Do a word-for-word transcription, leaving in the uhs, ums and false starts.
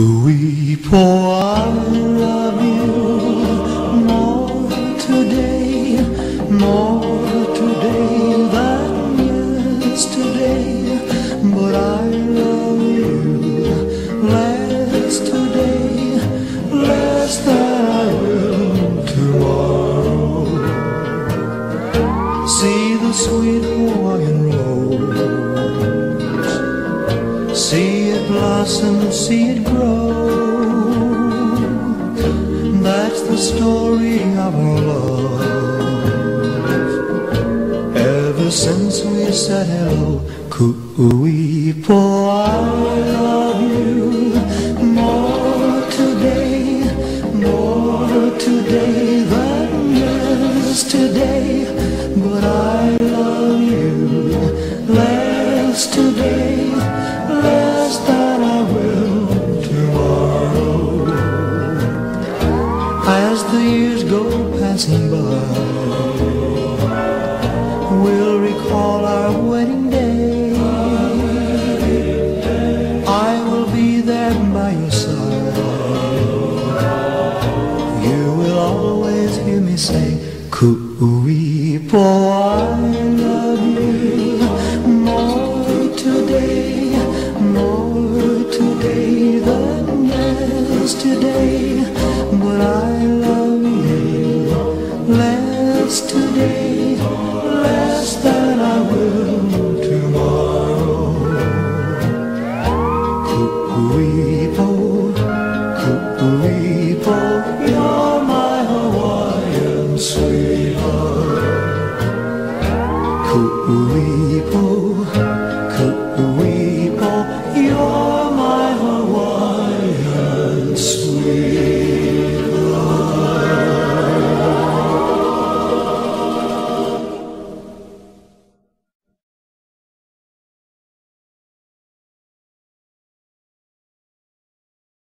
Kuipo, I love you more today, more today than yesterday. But I love you less today, less than I will tomorrow. See the sweet Hawaiian rose, see it blossom, see it grow. That's the story of our love, ever since we said hello. Kuipo, I love you more today, more today than yesterday. But I love you less today, less than I will tomorrow. As the years go passing by, we'll recall our wedding day. I will be there by your side. You will always hear me say, Kuipo, I love you more today, more today than yesterday. But I love you less today, less than I will tomorrow. Kuipo, Kuipo, you're my Hawaiian sweetheart. Kuipo, Kuipo,